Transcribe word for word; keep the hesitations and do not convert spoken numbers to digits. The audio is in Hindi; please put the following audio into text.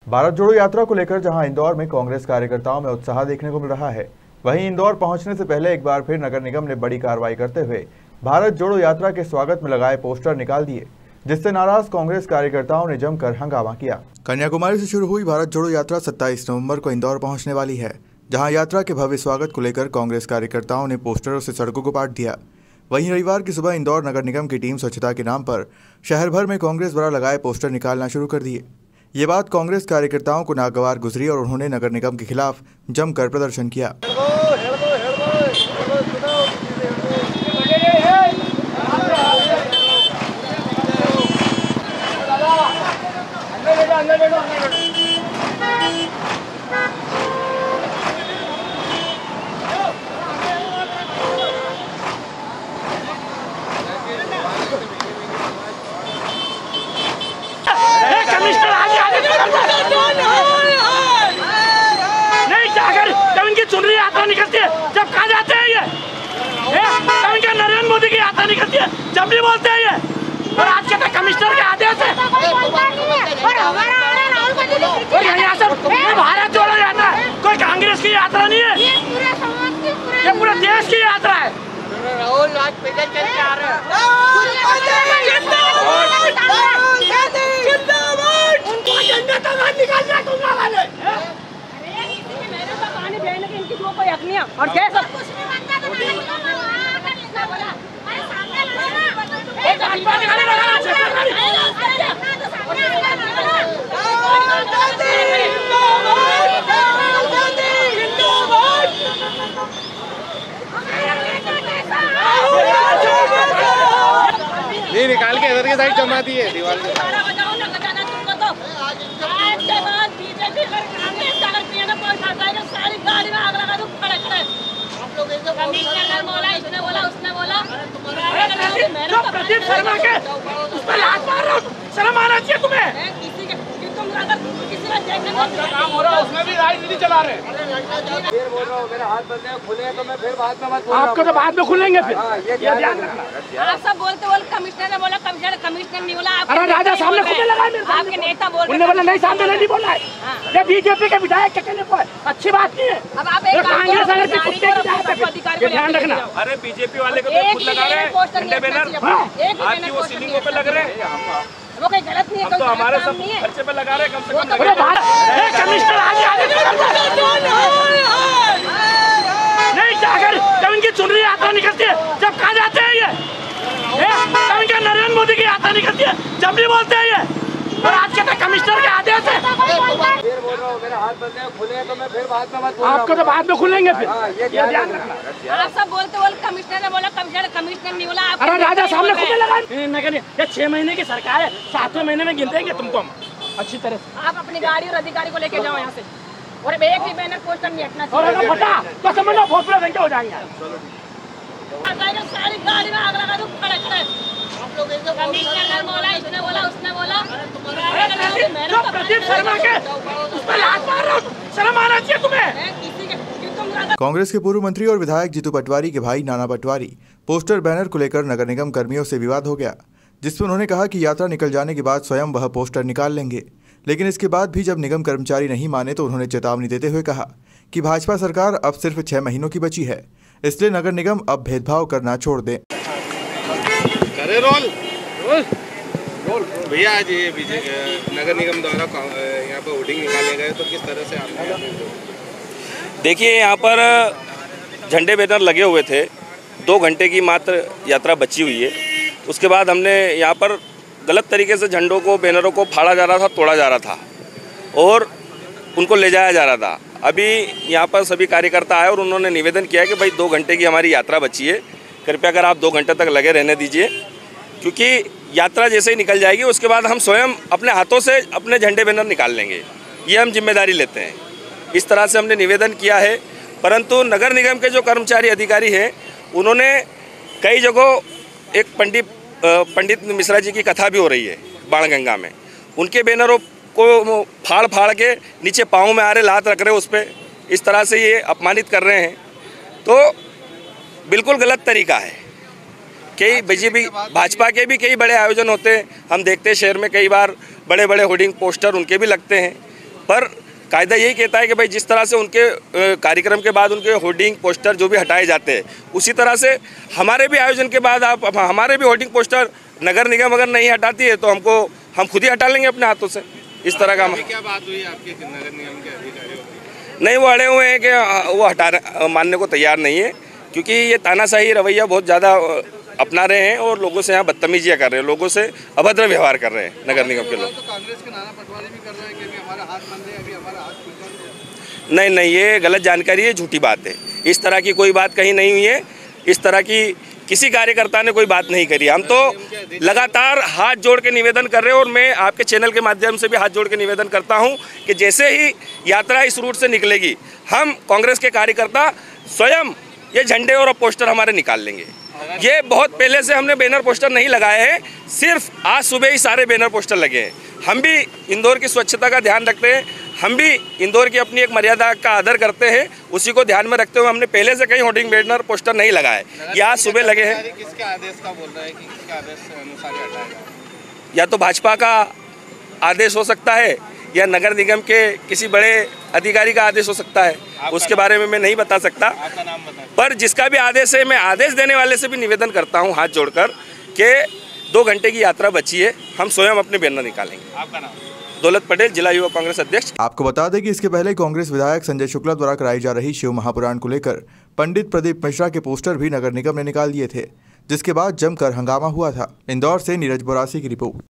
भारत जोड़ो यात्रा को लेकर जहां इंदौर में कांग्रेस कार्यकर्ताओं में उत्साह देखने को मिल रहा है, वहीं इंदौर पहुंचने से पहले एक बार फिर नगर निगम ने बड़ी कार्रवाई करते हुए भारत जोड़ो यात्रा के स्वागत में लगाए पोस्टर निकाल दिए, जिससे नाराज कांग्रेस कार्यकर्ताओं ने जमकर हंगामा किया। कन्याकुमारी से शुरू हुई भारत जोड़ो यात्रा सत्ताईस नवंबर को इंदौर पहुंचने वाली है, जहां यात्रा के भव्य स्वागत को लेकर कांग्रेस कार्यकर्ताओं ने पोस्टरों से सड़कों को पाट दिया। वहीं रविवार की सुबह इंदौर नगर निगम की टीम स्वच्छता के नाम पर शहर भर में कांग्रेस द्वारा लगाए पोस्टर निकालना शुरू कर दिए। ये बात कांग्रेस कार्यकर्ताओं को नागवार गुजरी और उन्होंने नगर निगम के खिलाफ जमकर प्रदर्शन किया। नहीं जाकर जब इनकी चुनरी यात्रा निकलती है, जब कहा जाते हैं ये तब इनके नरेंद्र मोदी की यात्रा निकलती है, जब भी बोलते हैं ये। और आज के तक कमिश्नर के आदेश है और यहाँ से भारत जोड़ो यात्रा, कोई कांग्रेस की यात्रा नहीं है, ये पूरे देश की यात्रा है। राहुल आज पैदल चल के आ रहे हैं। और क्या सब नहीं निकाल के इधर के साइड जमा दी है दीवार पे। कमिश्नर बोला, इसने बोला, उसने बोला। प्रदीप शर्मा के उस पर लात मार रहा हूँ, शर्म आना चाहिए तुम्हें। किसी के तुम अगर किसी का देखने काम हो रहा है उसमें भी राजनीति चला रहे हैं। फिर बोल रहा हूँ मेरे हाथ बंद है, खुले तो मैं फिर बाद में मत बोल रहा हूँ। आपको तो बाद में खुलेंगे फिर। ये ध्यान रखना। आप सब बोलते बोल कमिश्नर ने बोला, कमिश्नर कमिश्नर नहीं बोला। अरे राजा सामने खुले लगा मेरे सामने। आपके नेता बोल रहे उन्होंने बोला नहीं, सामने नहीं बोला है। ये बीजेपी के विधायक कहने को अच्छी बात नहीं है। अब आप एक कांग्रेस अगर की कुत्ते की जात है, ध्यान रखना। अरे बीजेपी वाले को तो खुद लगा रहे हैं झंडे बैनर, आपकी वो सीलिंगों पे लग रहे हैं। वो कोई गलत नहीं है, हम तो हमारे सब खर्चे पे लगा रहे हैं, कम से कम कमिश्नर आगे आगे नहीं जाकर जब इनकी चुनरी यात्रा निकलती है, जब कहा जाते हैं ये तब इनके नरेंद्र मोदी की यात्रा निकलती है, जब भी बोलते हैं ये। और आज के तक कमिश्नर के आदेश है। फिर बोल रहा हूँ मेरे हाथ बंद है, खुले तो मैं फिर बाद में मत बोल रहा हूँ। आपको तो बाद में खुलेंगे फिर। ये ध्यान रखना। आप सब बोलते बोल कमिश्नर ने बोला, कमिश्नर कमिश्नर नहीं बोला। अरे राजा सामने खुले लगा। ये छह महीने की सरकार है, सातवें महीने में गिनते तुमको हम अच्छी तरह से। आप अपनी गाड़ी और अधिकारी को लेके जाओ यहाँ से, और एक भी बैनर पोस्टर नहीं हटना और अगर फटा तो समझ लो बहुत बड़े हो जाएंगे। सारी गाड़ी में आग लगा दूं, खड़े खड़े। कमिश्नर बोला, इसने बोला, उसने बोला। प्रदीप शर्मा के उस पर लात मार रहा हूँ, शर्म आना चाहिए तुम्हें। किसी के तुम कांग्रेस के पूर्व मंत्री और विधायक जीतू पटवारी के भाई नाना पटवारी पोस्टर बैनर को लेकर नगर निगम कर्मियों से विवाद हो गया, जिसमें उन्होंने कहा कि यात्रा निकल जाने के बाद स्वयं वह पोस्टर निकाल लेंगे। लेकिन इसके बाद भी जब निगम कर्मचारी नहीं माने तो उन्होंने चेतावनी देते हुए कहा कि भाजपा सरकार अब सिर्फ छह महीनों की बची है, इसलिए नगर निगम अब भेदभाव करना छोड़ दें। करे रोल रोल रोल भैया, आज ये नगर निगम द्वारा यहाँ पर होर्डिंग निकाले गए तो किस तरह से आपने? देखिए यहाँ पर झंडे बैनर लगे हुए थे, दो घंटे की मात्र यात्रा बची हुई है। उसके बाद हमने यहाँ पर गलत तरीके से झंडों को, बैनरों को फाड़ा जा रहा था, तोड़ा जा रहा था और उनको ले जाया जा रहा था। अभी यहाँ पर सभी कार्यकर्ता आए और उन्होंने निवेदन किया कि भाई दो घंटे की हमारी यात्रा बची है, कृपया कर आप दो घंटे तक लगे रहने दीजिए, क्योंकि यात्रा जैसे ही निकल जाएगी उसके बाद हम स्वयं अपने हाथों से अपने झंडे बैनर निकाल लेंगे, ये हम जिम्मेदारी लेते हैं। इस तरह से हमने निवेदन किया है, परंतु नगर निगम के जो कर्मचारी अधिकारी हैं उन्होंने कई जगहों, एक पंडित पंडित मिश्रा जी की कथा भी हो रही है बाणगंगा में, उनके बैनरों को फाड़ फाड़ के नीचे पाँव में आ रहे, लात रख रहे उस पर, इस तरह से ये अपमानित कर रहे हैं, तो बिल्कुल गलत तरीका है। कई बीजेपी भाजपा के भी कई बड़े आयोजन होते हैं, हम देखते हैं शहर में कई बार बड़े बड़े होर्डिंग पोस्टर उनके भी लगते हैं, पर कायदा यही कहता है कि भाई जिस तरह से उनके कार्यक्रम के बाद उनके होर्डिंग पोस्टर जो भी हटाए जाते हैं, उसी तरह से हमारे भी आयोजन के बाद आप हमारे भी होर्डिंग पोस्टर नगर निगम अगर नहीं हटाती है तो हमको हम खुद ही हटा लेंगे अपने हाथों से। इस तरह का क्या बात हुई आपके नगर निगम के अधिकारियों? नहीं, वो अड़े हुए हैं कि वो हटा मानने को तैयार नहीं है, क्योंकि ये तानाशाही रवैया बहुत ज़्यादा अपना रहे हैं और लोगों से यहाँ बदतमीजियाँ कर रहे हैं, लोगों से अभद्र व्यवहार कर रहे हैं नगर निगम के लोग। तो कांग्रेस के नाना पटवारी भी कर रहे हैं कि हमारा हाथ बंद है, अभी हमारा हाथ खुल गया। नहीं नहीं, ये गलत जानकारी है, झूठी बात है। इस तरह की कोई बात कहीं नहीं हुई है, इस तरह की किसी कार्यकर्ता ने कोई बात नहीं करी। हम तो लगातार हाथ जोड़ के निवेदन कर रहे हैं और मैं आपके चैनल के माध्यम से भी हाथ जोड़ के निवेदन करता हूं कि जैसे ही यात्रा इस रूट से निकलेगी, हम कांग्रेस के कार्यकर्ता स्वयं ये झंडे और पोस्टर हमारे निकाल लेंगे। ये बहुत पहले से हमने बैनर पोस्टर नहीं लगाए हैं, सिर्फ आज सुबह ही सारे बैनर पोस्टर लगे हैं। हम भी इंदौर की स्वच्छता का ध्यान रखते हैं, हम भी इंदौर की अपनी एक मर्यादा का आदर करते हैं, उसी को ध्यान में रखते हुए हमने पहले से कहीं होर्डिंग बैनर पोस्टर नहीं लगाए। ये आज सुबह लगे हैं। किसके आदेश का बोल रहा है कि किसके आदेश के अनुसार हटाएगा? या तो भाजपा का आदेश हो सकता है या नगर निगम के किसी बड़े अधिकारी का आदेश हो सकता है, उसके बारे में मैं नहीं बता सकता। आपका नाम बताएं। पर जिसका भी आदेश है, मैं आदेश देने वाले से भी निवेदन करता हूं हाथ जोड़कर कि दो घंटे की यात्रा बची है, हम स्वयं अपने बैनर निकालेंगे। आपका नाम? दौलत पटेल, जिला युवा कांग्रेस अध्यक्ष। आपको बता दें कि इसके पहले कांग्रेस विधायक संजय शुक्ला द्वारा कराई जा रही शिव महापुराण को लेकर पंडित प्रदीप मिश्रा के पोस्टर भी नगर निगम ने निकाल दिए थे, जिसके बाद जमकर हंगामा हुआ था। इंदौर से नीरज बोरासी की रिपोर्ट।